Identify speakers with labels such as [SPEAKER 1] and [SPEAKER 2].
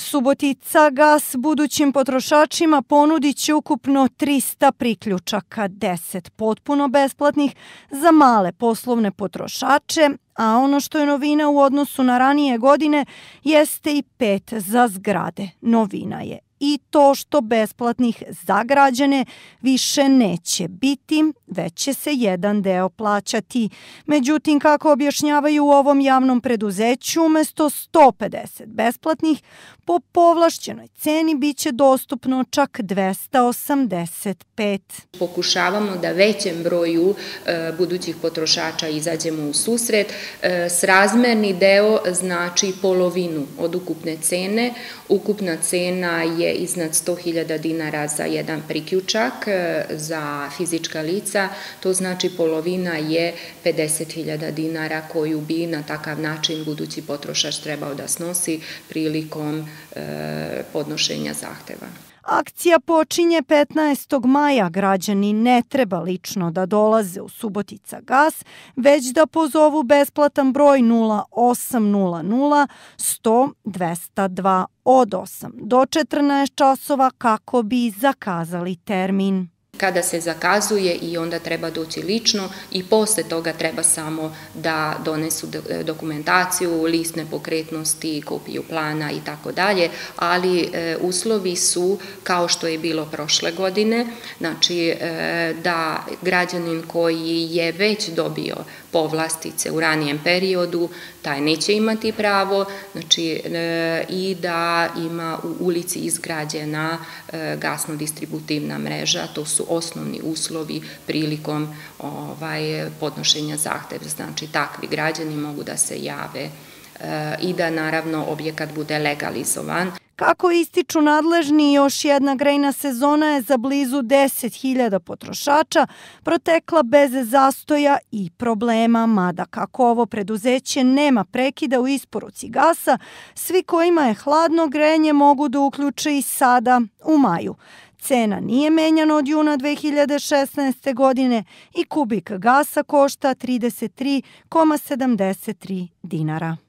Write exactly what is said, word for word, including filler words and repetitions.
[SPEAKER 1] Subotica gas budućim potrošačima ponudit će ukupno trista priključaka, deset potpuno besplatnih za male poslovne potrošače, a ono što je novina u odnosu na ranije godine jeste i pet za zgrade. Novina je i to što besplatnih za građane više neće biti, već će se jedan deo plaćati. Međutim, kako objašnjavaju u ovom javnom preduzeću, umesto sto pedeset besplatnih, po povlašćenoj ceni biće dostupno čak dvesta osamdeset pet.
[SPEAKER 2] Pokušavamo da većem broju e, budućih potrošača izađemo u susret. E, srazmerni deo znači polovinu od ukupne cene. Ukupna cena je iznad sto hiljada dinara za jedan priključak e, za fizička lica. To znači polovina je pedeset hiljada dinara koju bi na takav način budući potrošač trebao da snosi prilikom e, podnošenja zahteva.
[SPEAKER 1] Akcija počinje petnaestog maja. Građani ne treba lično da dolaze u Subotica gas, već da pozovu besplatan broj nula osam nula nula sto dvesta dva od osam do četrnaest časova kako bi zakazali termin.
[SPEAKER 2] Kada se zakazuje i onda treba doći lično i posle toga treba samo da donesu dokumentaciju, list nepokretnosti, kopiju plana i tako dalje, ali e, uslovi su kao što je bilo prošle godine, znači e, da građanin koji je već dobio povlastice u ranijem periodu, taj neće imati pravo, znači e, i da ima u ulici izgrađena e, gasno-distributivna mreža, to su osnovni uslovi prilikom ovaj, podnošenja zahteva. Znači, takvi građani mogu da se jave e, i da, naravno, objekat bude legalizovan.
[SPEAKER 1] Kako ističu nadležni, još jedna grejna sezona je za blizu deset hiljada potrošača protekla bez zastoja i problema, mada kako ovo preduzeće nema prekida u isporuci gasa, svi kojima je hladno grejanje mogu da uključe i sada u maju. Cena nije menjana od juna dve hiljade šesnaeste. godine i kubik gasa košta trideset tri zarez sedamdeset tri dinara.